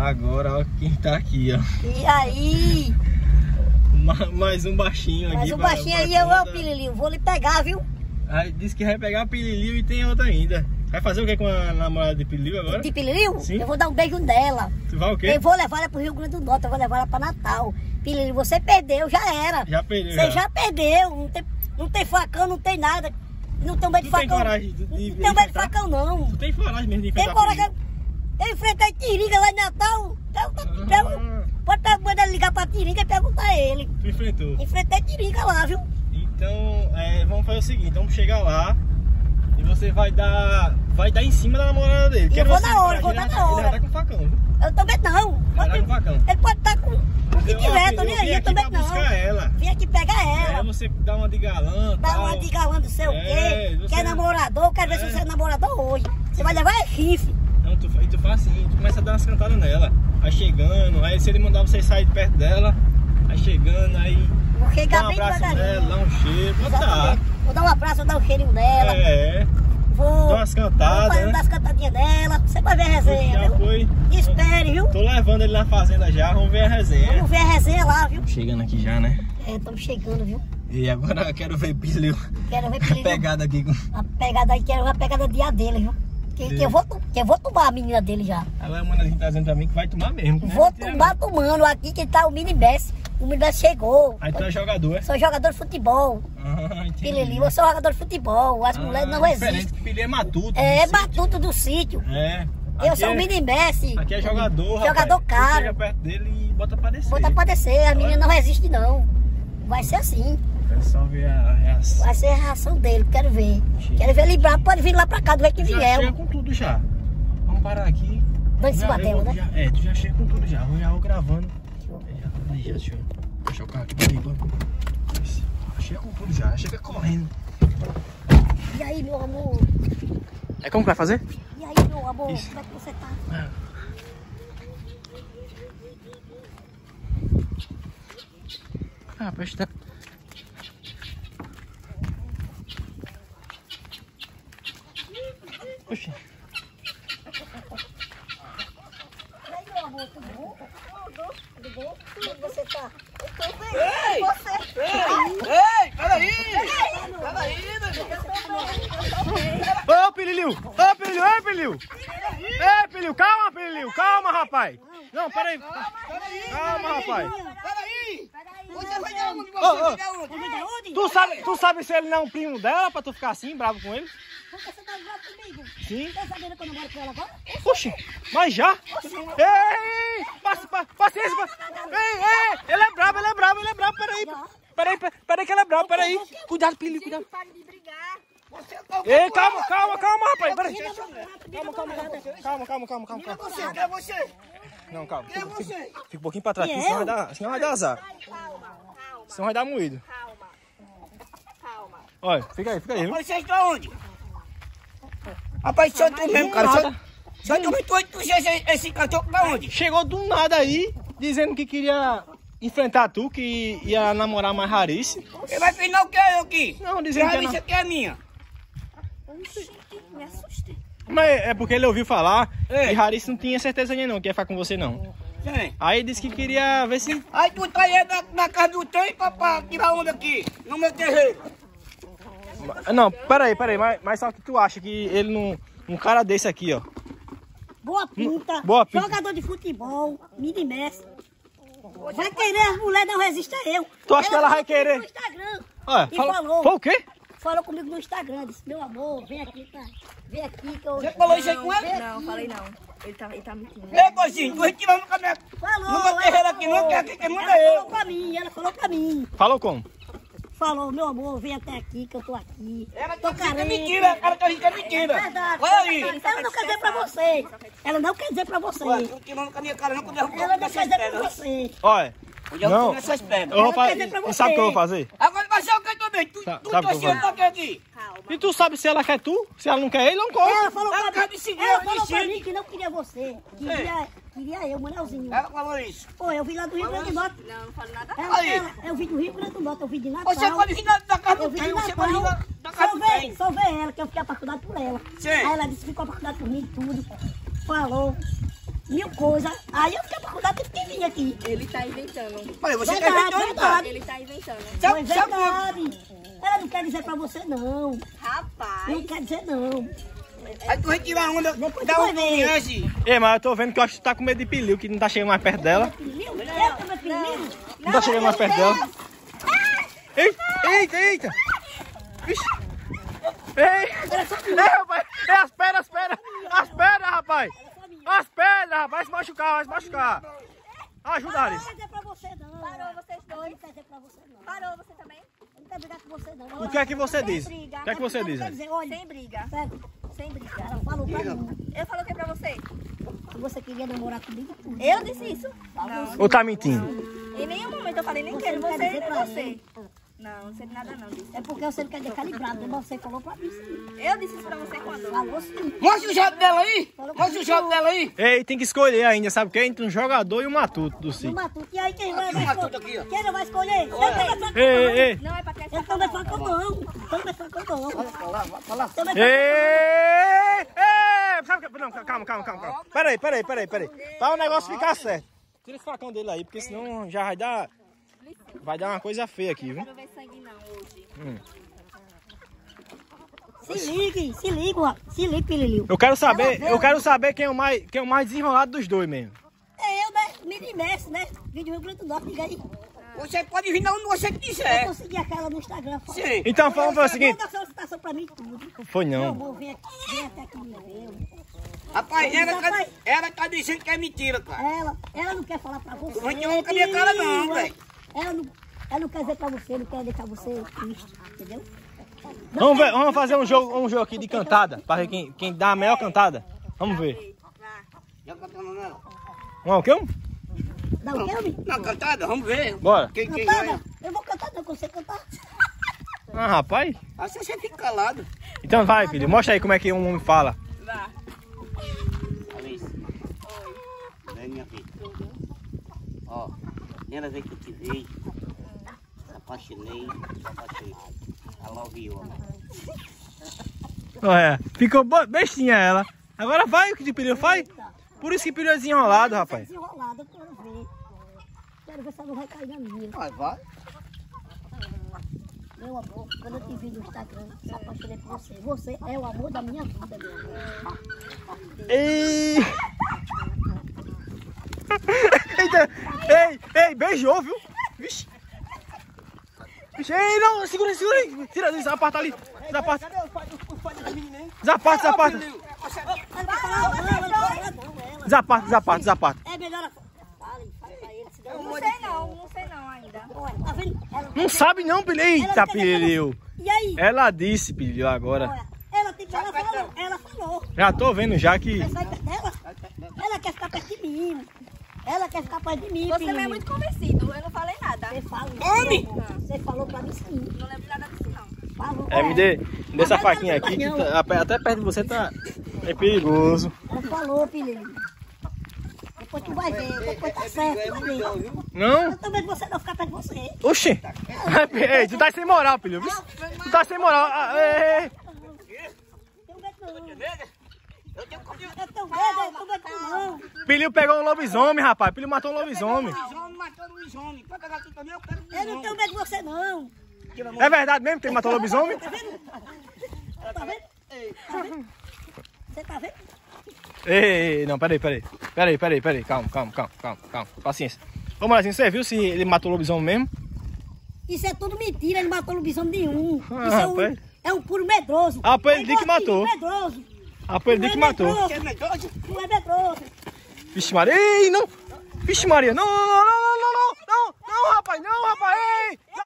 Agora, ó, quem tá aqui, ó. E aí? Mais um baixinho aqui. Mais um baixinho aí, ó, Pililiu. Vou lhe pegar, viu? Aí disse que vai pegar a Pililiu e tem outra ainda. Vai fazer o que com a namorada de Pililiu agora? De Pililiu? Sim. Eu vou dar um beijo nela. Tu vai o quê? Eu vou levar ela pro Rio Grande do Norte, eu vou levar ela pra Natal. Pililiu, você perdeu, já era. Já perdeu. Você já perdeu. Não tem facão, não tem nada. Não tem medo de facão. Tem coragem de não tem medo de facão, não. Tu tem coragem mesmo de enfrentar? Tem coragem. Eu enfrentei Tiringa lá em Natal. Pode mandar ligar pra Tiringa e perguntar a ele. Tu enfrentou? Enfrentei Tiringa lá, viu? Então, vamos fazer o seguinte, vamos chegar lá e você vai dar em cima da namorada dele. Eu vou na hora, vou dar na hora. Ele vai estar com facão, viu? Eu também não. Ele vai com facão. Ele pode estar com o que tiver, tô nem aí, eu também não. Buscar ela. Vim aqui pegar ela. Você dá uma de galã, dá uma de galã do sei o quê. Você... Quer namorador, quero ver se você é namorador hoje. Você vai levar chifre. Não, tu faz assim, tu começa a dar umas cantadas nela. Aí chegando, aí se ele mandar você sair de perto dela, aí chegando, aí vou chegar dá um bem abraço devagarinho. nela, dá um cheiro, pode dar. Vou dar um abraço, vou dar um cheirinho dela. Vou dar umas cantadas, vou dar umas cantadinhas dela. Você vai ver a resenha, já viu? Foi. Espere, viu? Tô levando ele na fazenda já, vamos ver a resenha. Vamos ver a resenha lá, viu? Chegando aqui já, né? Estamos chegando, viu? E agora eu quero ver Pililiu. Quero ver Pililiu. A pegada aqui. A pegada aí, quero ver a pegada de a dele, viu? Que eu vou tomar a menina dele já. Ela é uma das que tá dizendo pra mim que vai tomar mesmo. Vou tomar tomando aqui que tá o Minibest. O Minibest chegou. Aí tu é jogador, é? Sou jogador de futebol. Pililiu, eu sou jogador de futebol. As mulheres não existem. Pililiu é matuto. É matuto do sítio. É. Eu sou o Minibest. Aqui é jogador, jogador rapaz. caro. Chega perto dele e bota pra descer. Bota pra descer. As meninas não resistem, não. Vai ser assim. Quero só ver a reação. Vai ser a reação dele, quero ver. Quero ver ele bravo, pode vir lá pra cá, do jeito que vier. Chega com tudo já. Vamos parar aqui. Vai se bater, né? Tu já chega com tudo já. Eu já vou gravando. Deixa eu deixar o carro aqui pra mim. Chega com tudo já. Chega correndo. E aí, meu amor? É como que vai fazer? E aí, meu amor? Isso. Como é que você tá? Rapaz, tá... Oxi. E aí, meu amor, tudo bom? Tudo bom? Como é que você tá? Eu tô bem. Ei! Você? Ei! Peraí! Ô, Pililiu! Ô, Pililiu! Ei, Pililiu! Ei, Pililiu! Calma, Pililiu! Calma, rapaz! Não, peraí! Calma, rapaz! Peraí! Você vai dar onde? Tu sabe se ele não é um primo dela pra tu ficar assim, bravo com ele? Porque você tá bravo comigo? Sim. Tá sabendo que eu namoro com ela agora? Oxi, mas já? Ei! Paciência! Ei! Ele é bravo, peraí que ele é bravo, peraí! Cuidado, Pililiu, cuidado! Ei, calma, rapaz! Peraí! Calma. Quem é você? Não, calma. Fica um pouquinho pra trás, senão vai dar azar. Senão vai dar moído. Calma. Olha, fica aí, viu? Mas você está onde? Rapaz, só tu mesmo, cara. Só tu me esse cachorro pra onde? Chegou do nada aí, dizendo que queria enfrentar tu, que ia namorar mais Rarice. Ele vai final o que eu aqui? Não, dizendo que Rarice aqui é minha. Me assustei. Mas é porque ele ouviu falar que Rarice não tinha certeza nenhuma que ia ficar com você, não. Sim. Aí disse que queria ver se... Aí tu tá aí na casa do trem pra tirar onda aqui, no meu terreiro. Não, peraí, mas só que tu acha que ele não... Um cara desse aqui, ó. Boa pinta. Jogador de futebol, Minibest. Vai querer as mulheres, não resiste a eu. Tu acha que ela vai querer? No Instagram. Olha, falou. Foi o quê? Falou comigo no Instagram, disse, meu amor, vem aqui que eu... Você falou isso aí com ele? Não, falei não. Ele tá mentindo. Ei, coisinho, tu retirando com a minha... Falou. No meu terreiro aqui não, que aqui quem manda ela eu. falou pra mim. Falou como? Falou, meu amor, vem até aqui que eu tô aqui. Ela tô tá dizendo mentira, ela tá dizendo mentira. É verdade. Olha aí. Ela não quer dizer pra você. Ela não quer dizer pra você. Ué, tu tirando com a minha cara não, que eu derrubo Ela não quer nessas dizer pra pedras. você. Olha, Não. Nessas pedras. eu vou quer dizer pra fazer... você. Sabe o que eu vou fazer? Agora vai ser o que também? Tu Sabe tá o que eu vou achando aqui? Calma. E tu sabe se ela quer tu? Se ela não quer ele, não corre. Ela falou Ela pra quer mim, me seguir, ela me falou pra segue. mim que não queria você. Queria eu, Manelzinho. Ela falou isso. Pô, eu vim lá do Rio Grande do Norte. Não, não falei nada. Aí. Eu vim do Rio Grande do Norte, eu vim de Natal. Você pode vir da casa Eu do vim trem, de você pode vir Natal. da casa do trem. Só ver ela, que eu fiquei apaixonado por ela. Sim. Aí ela disse que ficou apaixonada por mim e tudo. Falou. mil coisas. Aí eu fiquei pra cuidar, tive que vir aqui. Ele tá inventando. Olha, você tá Verdade, inventando, verdade. cara. Ele tá inventando. Foi verdade. Ela não quer dizer pra você, não. Rapaz. Não quer dizer, não. Aí tu vai tirar onda Depois da tu vai ver. confiança. Ei, mas eu tô vendo que eu acho que tu tá com medo de Piliu, que não tá chegando mais perto dela. Piliu? Eu também piliu? Não tá chegando mais perto dela. Eita, eita, eita. Vixe. Ei, rapaz. É as pernas, as pernas. As pernas, rapaz. As pernas, rapaz. Vai se machucar, vai se machucar. Ajuda, Não Alice. quer dizer pra você, não. Parou vocês dois. Não quer dizer pra você, não. Parou você também? Eu não quero brigar com você, não. O que é que você diz? briga. O que é que você diz, Quer Alice? dizer, olha, Sem briga. pega. Sem briga. Ela falou pra mim. Eu falo o que pra você? Se você queria namorar comigo, tudo. Eu disse isso? Não. Ou tá mentindo? Em nenhum momento eu falei nem Você quero não quer você dizer nem pra você. ele. Não, não sei de nada não disso. É porque você não quer deixar calibrado, né? Mas você falou pra mim, sim. Eu disse isso pra você quando? Falou sim. Mostra o jogo dela aí. Mostra o jogo dela aí. Ei, tem que escolher ainda, sabe o que? Entre um jogador e um matuto do No sítio. matuto. E aí quem vai Aqui, um escolher? matuto aqui, ó. Quem não vai escolher? Eu também faço Ei, ei, Não, é pra criança. Eu também faço não. Eu também faço não. Fala. Também ei. Ei, sabe o que? Não, calma. Peraí. Pra o negócio ficar certo. Tira esse facão dele aí, porque senão já vai dar... Vai dar uma coisa feia aqui, viu? Não quero ver sangue não hoje. Se ligue, Pililiu. Eu quero saber quem é o mais desenrolado dos dois mesmo. É eu, né? Mini Messi, né? Vídeo Rio Grande do Norte, liga aí. Você pode vir onde você Eu quiser. consegui aquela no Instagram. Sim. Então vamos fazer o seguinte. Manda solicitação pra mim tudo. Foi Meu não. amor, vem até aqui me ver. Rapaz, ela tá dizendo que é mentira, cara. Ela não quer falar pra você. Não vai ter uma com a minha cara não, velho. Ela não quer dizer pra você, não quer deixar você triste, entendeu? Vamos fazer um jogo aqui de cantada. Pra ver quem dá a melhor cantada. Vamos ver. Já cantando nela? O quê? Dá o quê, homem? Não, cantada, vamos ver. Bora. Quem Cantada? ganha? Eu vou cantar, não consigo cantar. Ah, rapaz. Assim você fica calado. Então vai, filho. Mostra aí como é que um homem fala. Vá. Alice. Oi. Vem, minha filha. Ó, primeira vez que eu te vi, se apaixonei. I love you, amor. Olha, ficou bestinha ela. Agora vai o que de Piliu faz. Por isso que Piliu é desenrolado, rapaz. Desenrolado, eu quero ver. Quero ver se ela não vai cair na minha. Vai. Meu amor, quando eu te vi no Instagram, me apaixonei por você. Você é o amor da minha vida, meu amor. Ei! Eita! Ei, beijou, viu? Vixe! Ei, não, segura aí! Tira, desaparta ali! Desaparta! Desaparta! Ela vai falar, não, ela vai falar, não, ela. Desaparta! É melhor ela... Fale pra ele, se der Não uma... sei não ainda. Olha, tá vendo? Não sabe não, Piliu! Eita, Piliu! E aí? Ela disse, Piliu, agora. Olha, ela falou. Já tô vendo já que... Mas sai perto dela? Ela quer ficar perto de mim. Ela quer ficar perto de mim, Você filho. não é muito convencido, eu não falei nada. Você falou. Homem! Você falou pra mim sim. Não lembro nada disso não. Falou. Me dê essa faquinha aqui, que até perto de você é perigoso. Ela falou, filho. Depois tu vai ver, depois tá certo, vai ver. Não? Eu também você não ficar perto de você. Oxi! Ei, tu tá sem moral, Piliu. Tu tá sem moral. Ei. Eu tenho medo não. Piliu pegou um lobisomem, rapaz. Piliu matou um lobisomem. Lobisomem matou o lobisomem. Pra pegar tu também, eu quero Eu não tenho medo de você não. É verdade mesmo que ele matou o lobisomem? Tá vendo? Tá vendo? Tá vendo? Você tá vendo? Ei, não, peraí. Calma. Paciência. Ô, Morazinho, você viu se ele matou o lobisomem mesmo? Isso é tudo mentira, ele matou lobisomem nenhum. Ah, Isso rapaz. é um puro medroso. Ah, foi ele que matou. Medroso. Foi ele que matou. Não é medroso. Vixe Maria, ei, não! Vixe Maria, não!